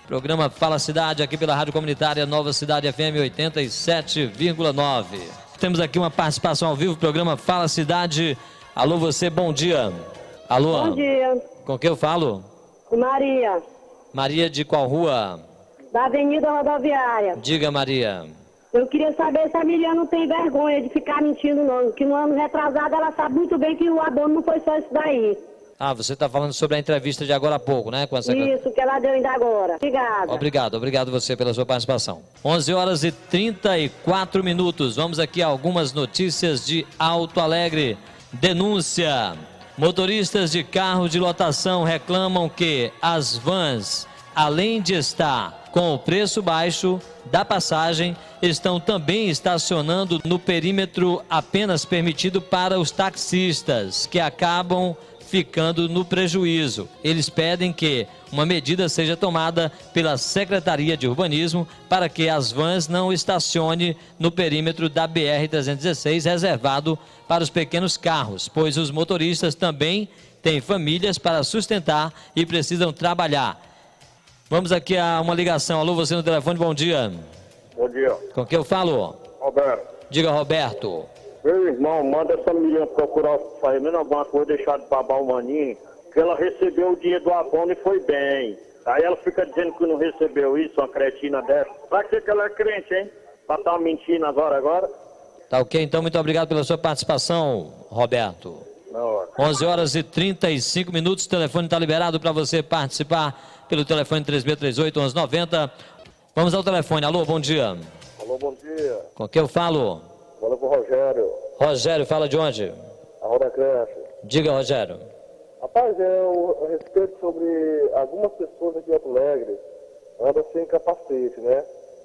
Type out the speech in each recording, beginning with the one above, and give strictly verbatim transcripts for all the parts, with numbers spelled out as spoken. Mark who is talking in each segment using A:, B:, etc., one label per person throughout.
A: Programa Fala Cidade, aqui pela Rádio Comunitária Nova Cidade F M oitenta e sete vírgula nove. Temos aqui uma participação ao vivo, programa Fala Cidade. Alô, você, bom dia. Alô.
B: Bom dia.
A: Com quem eu falo?
B: Maria.
A: Maria de qual rua?
B: Da Avenida Rodoviária.
A: Diga, Maria.
B: Eu queria saber se a Miriam não tem vergonha de ficar mentindo, não. Que no ano retrasado ela sabe muito bem que o abono não foi só isso daí.
A: Ah, você está falando sobre a entrevista de agora há pouco, né? Com essa...
B: Isso, que ela deu ainda agora. Obrigada.
A: Obrigado, obrigado você pela sua participação. onze horas e trinta e quatro minutos. Vamos aqui a algumas notícias de Alto Alegre. Denúncia. Motoristas de carro de lotação reclamam que as vans, além de estar com o preço baixo da passagem, estão também estacionando no perímetro apenas permitido para os taxistas, que acabam ficando no prejuízo. Eles pedem que uma medida seja tomada pela Secretaria de Urbanismo para que as vans não estacionem no perímetro da B R trezentos e dezesseis reservado para os pequenos carros, pois os motoristas também têm famílias para sustentar e precisam trabalhar. Vamos aqui a uma ligação. Alô, você no telefone, bom dia.
C: Bom dia.
A: Com quem eu falo?
C: Roberto.
A: Diga, Roberto.
C: Meu irmão, manda essa menina procurar fazer menos alguma coisa, deixar de babar o maninho, que ela recebeu o dinheiro do abono e foi bem. Aí ela fica dizendo que não recebeu isso, uma cretina dessa. Pra que que ela é crente, hein? Pra estar mentindo agora, agora?
A: Tá ok, então muito obrigado pela sua participação, Roberto. onze horas e trinta e cinco minutos, o telefone está liberado para você participar pelo telefone três seis três oito, onze noventa. Vamos ao telefone. Alô, bom dia.
C: Alô, bom dia.
A: Com quem eu falo?
C: Fala com o Rogério.
A: Rogério, fala de onde?
C: A Roda Cresce.
A: Diga, Rogério.
C: Rapaz, eu, a respeito sobre algumas pessoas aqui em Alto Alegre andam sem capacete, né?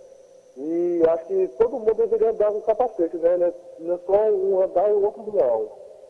C: E acho que todo mundo deveria andar com capacete, né? Não é só um andar e o outro não.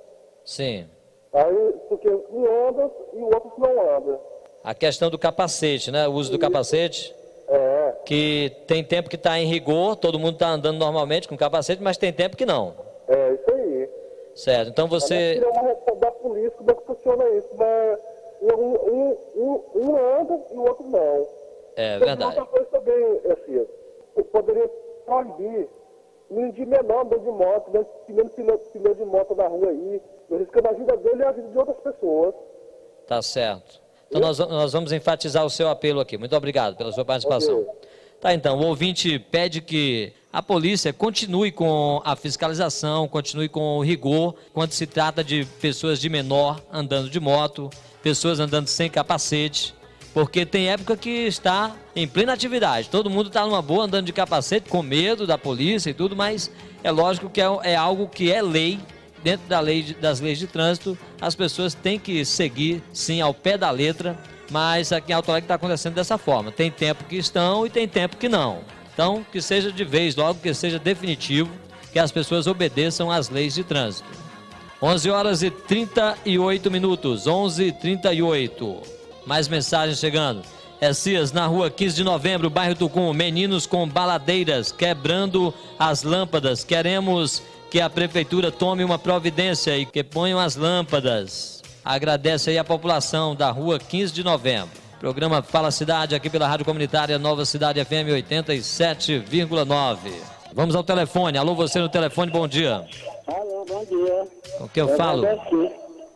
A: Sim.
C: Aí, porque um anda e o outro não anda.
A: A questão do capacete, né? O uso do capacete.
C: É.
A: Que tem tempo que está em rigor, todo mundo está andando normalmente com capacete, mas tem tempo que não.
C: É, isso aí.
A: Certo, então você...
C: Eu uma resposta da polícia, como é que funciona isso? Mas um, um, um, um anda e o outro não.
A: É
C: Então,
A: verdade.
C: outra coisa também, assim, eu poderia proibir menino de menor andando de moto, né? Pneu, pneu, pneu de moto na rua aí, arriscando a vida dele e a vida de outras pessoas.
A: Tá certo. Então nós, nós vamos enfatizar o seu apelo aqui. Muito obrigado pela sua participação. Okay. Tá, então, o ouvinte pede que a polícia continue com a fiscalização, continue com o rigor quando se trata de pessoas de menor andando de moto, pessoas andando sem capacete, porque tem época que está em plena atividade. Todo mundo está numa boa andando de capacete, com medo da polícia e tudo, mas é lógico que é, é algo que é lei. Dentro da lei de, das leis de trânsito, as pessoas têm que seguir, sim, ao pé da letra, mas aqui em Alto Alegre está acontecendo dessa forma. Tem tempo que estão e tem tempo que não. Então, que seja de vez logo, que seja definitivo, que as pessoas obedeçam às leis de trânsito. onze horas e trinta e oito minutos, onze e trinta e oito. Mais mensagens chegando. É Cias, na rua quinze de novembro, bairro Tucum, meninos com baladeiras, quebrando as lâmpadas. Queremos que a prefeitura tome uma providência e que ponham as lâmpadas. Agradece aí a população da rua quinze de novembro. Programa Fala Cidade, aqui pela Rádio Comunitária Nova Cidade F M oitenta e sete vírgula nove. Vamos ao telefone. Alô, você no telefone, bom dia.
B: Alô, bom dia.
A: Com quem eu é falo?
B: Valdeci.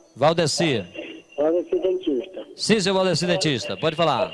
A: Valdeci.
B: Valdeci Dentista.
A: Sim, seu Valdeci Dentista, pode falar.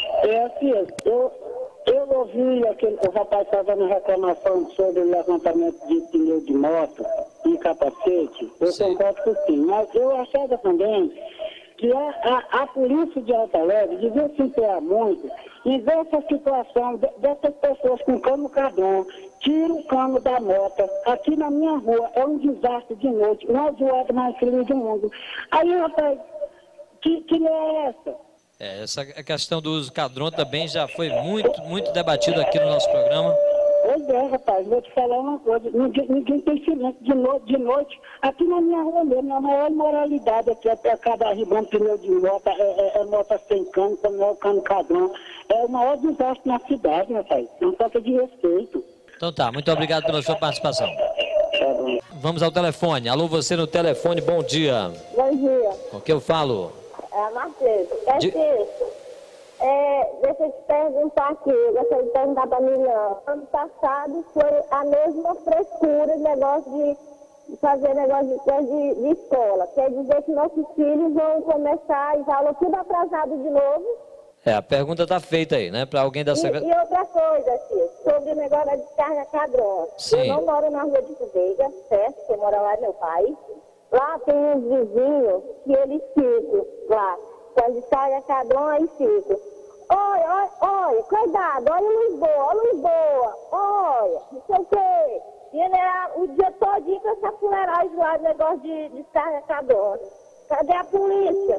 B: É assim, eu, eu ouvi aquele, o rapaz fazendo reclamação sobre o levantamento de pneu de moto e capacete. Eu concordo com sim, mas eu achava também que a, a, a polícia de Alto Alegre devia se empenhar muito em ver essa situação de, dessas pessoas com cano cadrão, tira o cano da moto. Aqui na minha rua é um desastre de noite, não é o zoado mais feliz do mundo. Aí, rapaz, que, que é essa?
A: É, essa questão do uso cadrão também já foi muito, muito debatido aqui no nosso programa.
B: Pois é, rapaz, vou te falar uma coisa, ninguém, ninguém tem silêncio de noite, de noite, aqui na minha rua mesmo, a maior imoralidade aqui é acabar arribando pneu de moto, é, é, é moto sem cano, não é o cano cadrão, é o maior desastre na cidade, rapaz, não falta de respeito.
A: Então tá, muito obrigado pela sua participação.
B: Tá bom.
A: Vamos ao telefone, alô, você no telefone, bom dia.
B: Bom dia.
A: Com quem eu falo?
B: É a Matheus. É
A: De...
B: isso.
D: É, deixa eu te perguntar aqui, deixa eu te perguntar para a Miriam. Ano passado foi a mesma frescura, negócio de fazer negócio de, de, de escola. Quer dizer que nossos filhos vão começar as aulas tudo atrasado de novo?
A: É, a pergunta está feita aí, né, para alguém da
D: E,
A: secretaria.
D: e outra coisa, Cia, sobre o negócio da descarga Cadrão.
A: Sim.
D: Eu não moro na rua de Veiga, certo? Você mora lá, meu pai. Lá tem uns vizinhos que eles ficam lá. Quando descarga Cadrão, aí ficam. Olha, olha, olha, cuidado, olha a luz boa, olha a luz boa, olha, não sei o quê. E ele era o dia todinho com essa fuleiragem lá, negócio de descarga Cadrão. Cadê a polícia?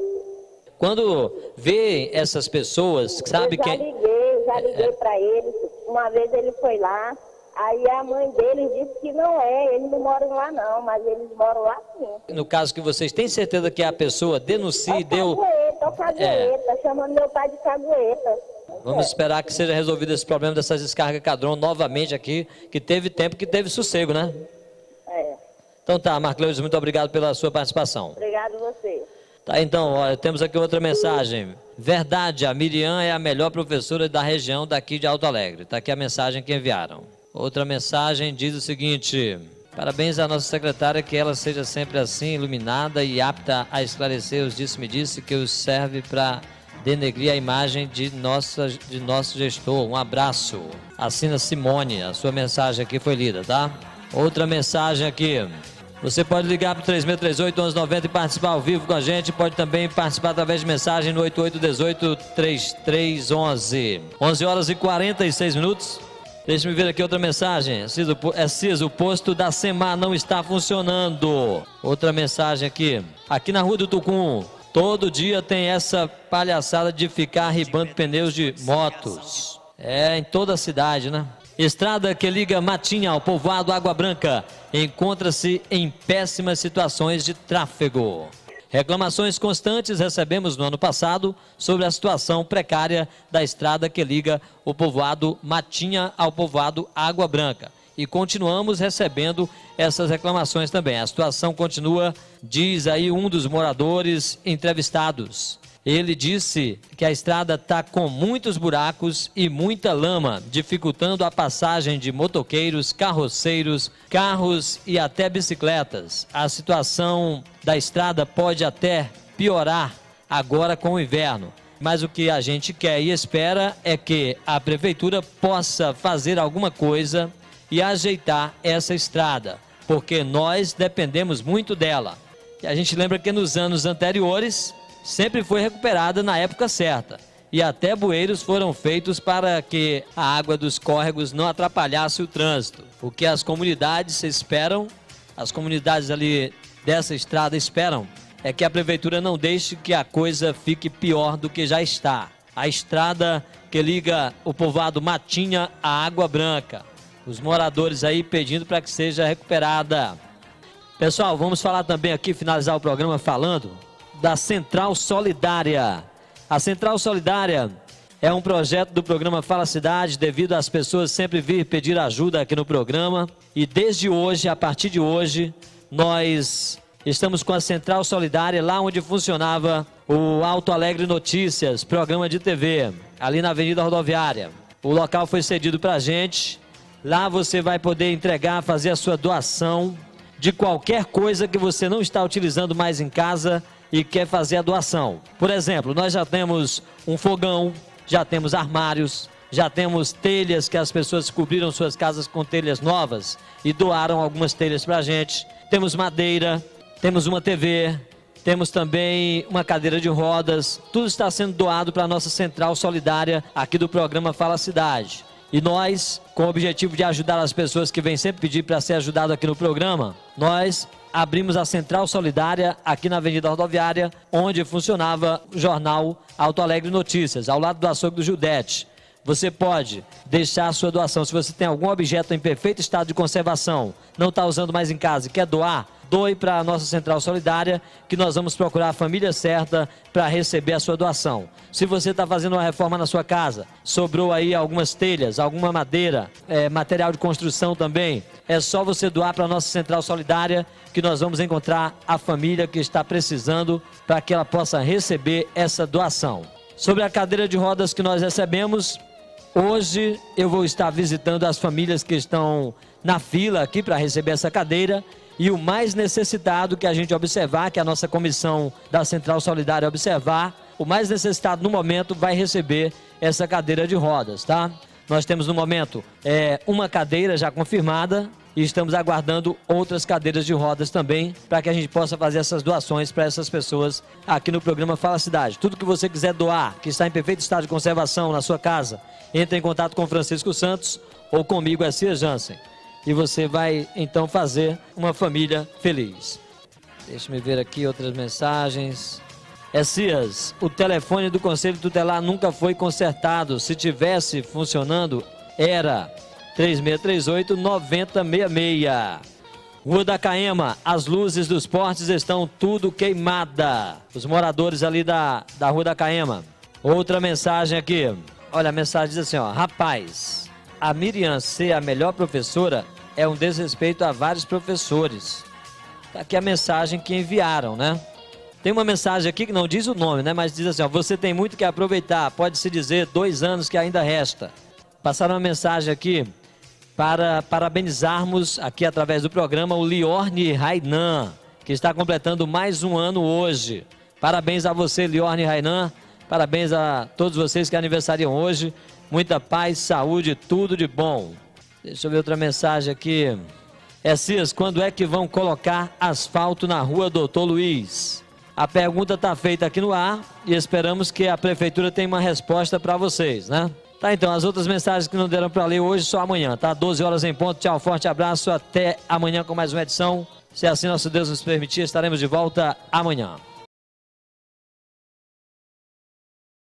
A: Quando vê essas pessoas, sabe
D: eu já
A: quem...
D: liguei, já liguei
A: É.
D: pra ele. Uma vez ele foi lá, aí a mãe dele disse que não é, eles não moram lá não, mas eles moram lá sim.
A: No caso que vocês têm certeza que a pessoa denuncia e
D: É o
A: deu...
D: cagueta, é o cagueta, chamando meu pai de cagueta.
A: Vamos esperar que seja resolvido esse problema dessas descargas Cadrão novamente aqui, que teve tempo, que teve sossego, né?
D: É.
A: Então tá, Marcleus, muito obrigado pela sua participação.
D: Obrigado a você.
A: Tá, então, olha, temos aqui outra mensagem. Verdade, a Miriam é a melhor professora da região daqui de Alto Alegre. Está aqui a mensagem que enviaram. Outra mensagem diz o seguinte: parabéns à nossa secretária, que ela seja sempre assim, iluminada e apta a esclarecer os disse-me-disse que os serve para denegrir a imagem de, nossa, de nosso gestor. Um abraço. Assina Simone, a sua mensagem aqui foi lida, tá? Outra mensagem aqui. Você pode ligar para o três seis três oito, um um nove zero e participar ao vivo com a gente. Pode também participar através de mensagem no oito oito um oito, três três um um. onze horas e quarenta e seis minutos. Deixa eu ver aqui outra mensagem. É Ciso, o posto da SEMAR não está funcionando. Outra mensagem aqui. Aqui na Rua do Tucum, todo dia tem essa palhaçada de ficar ribando pneus de motos. É, em toda a cidade, né? Estrada que liga Matinha ao povoado Água Branca encontra-se em péssimas situações de tráfego. Reclamações constantes recebemos no ano passado sobre a situação precária da estrada que liga o povoado Matinha ao povoado Água Branca. E continuamos recebendo essas reclamações também. A situação continua, diz aí um dos moradores entrevistados. Ele disse que a estrada está com muitos buracos e muita lama, dificultando a passagem de motoqueiros, carroceiros, carros e até bicicletas. A situação da estrada pode até piorar agora com o inverno. Mas o que a gente quer e espera é que a prefeitura possa fazer alguma coisa e ajeitar essa estrada, porque nós dependemos muito dela. E a gente lembra que nos anos anteriores sempre foi recuperada na época certa. E até bueiros foram feitos para que a água dos córregos não atrapalhasse o trânsito. O que as comunidades esperam, as comunidades ali dessa estrada esperam, é que a prefeitura não deixe que a coisa fique pior do que já está. A estrada que liga o povoado Matinha à Água Branca. Os moradores aí pedindo para que seja recuperada. Pessoal, vamos falar também aqui, finalizar o programa falando da Central Solidária. A Central Solidária é um projeto do programa Fala Cidade, devido às pessoas sempre vir pedir ajuda aqui no programa. E desde hoje, a partir de hoje, nós estamos com a Central Solidária lá onde funcionava o Alto Alegre Notícias, programa de T V, ali na Avenida Rodoviária. O local foi cedido para a gente. Lá você vai poder entregar, fazer a sua doação de qualquer coisa que você não está utilizando mais em casa e quer fazer a doação. Por exemplo, nós já temos um fogão, já temos armários, já temos telhas que as pessoas cobriram suas casas com telhas novas e doaram algumas telhas para a gente. Temos madeira, temos uma T V, temos também uma cadeira de rodas. Tudo está sendo doado para a nossa Central Solidária aqui do programa Fala Cidade. E nós, com o objetivo de ajudar as pessoas que vêm sempre pedir para ser ajudado aqui no programa, nós abrimos a Central Solidária aqui na Avenida Rodoviária, onde funcionava o jornal Alto Alegre Notícias, ao lado do açougue do Judete. Você pode deixar a sua doação. Se você tem algum objeto em perfeito estado de conservação, não está usando mais em casa e quer doar, doe para a nossa Central Solidária, que nós vamos procurar a família certa para receber a sua doação. Se você está fazendo uma reforma na sua casa, sobrou aí algumas telhas, alguma madeira, é, material de construção também, é só você doar para a nossa Central Solidária, que nós vamos encontrar a família que está precisando para que ela possa receber essa doação. Sobre a cadeira de rodas que nós recebemos, hoje eu vou estar visitando as famílias que estão na fila aqui para receber essa cadeira. E o mais necessitado que a gente observar, que a nossa comissão da Central Solidária observar, o mais necessitado no momento vai receber essa cadeira de rodas, tá? Nós temos no momento é, uma cadeira já confirmada e estamos aguardando outras cadeiras de rodas também para que a gente possa fazer essas doações para essas pessoas aqui no programa Fala Cidade. Tudo que você quiser doar, que está em perfeito estado de conservação na sua casa, entre em contato com Francisco Santos ou comigo, é Cia Jansen. E você vai então fazer uma família feliz. Deixa-me ver aqui outras mensagens. É Cias, o telefone do Conselho Tutelar nunca foi consertado. Se tivesse funcionando, era três seis três oito, nove zero seis seis. Rua da Caema, as luzes dos postes estão tudo queimada. Os moradores ali da, da Rua da Caema. Outra mensagem aqui. Olha, a mensagem diz assim, ó. Rapaz, a Miriam ser a melhor professora é um desrespeito a vários professores. Tá aqui a mensagem que enviaram, né? Tem uma mensagem aqui que não diz o nome, né? Mas diz assim, ó, você tem muito que aproveitar, pode-se dizer dois anos que ainda resta. Passaram uma mensagem aqui para parabenizarmos aqui através do programa o Liorne Rainan, que está completando mais um ano hoje. Parabéns a você, Liorne Rainan, parabéns a todos vocês que aniversariam hoje. Muita paz, saúde, tudo de bom. Deixa eu ver outra mensagem aqui. É, Cias, quando é que vão colocar asfalto na rua Doutor Luiz? A pergunta está feita aqui no ar e esperamos que a prefeitura tenha uma resposta para vocês, né? Tá, então, as outras mensagens que não deram para ler hoje, só amanhã, tá? doze horas em ponto. Tchau, forte abraço, até amanhã com mais uma edição. Se assim nosso Deus nos permitir, estaremos de volta amanhã.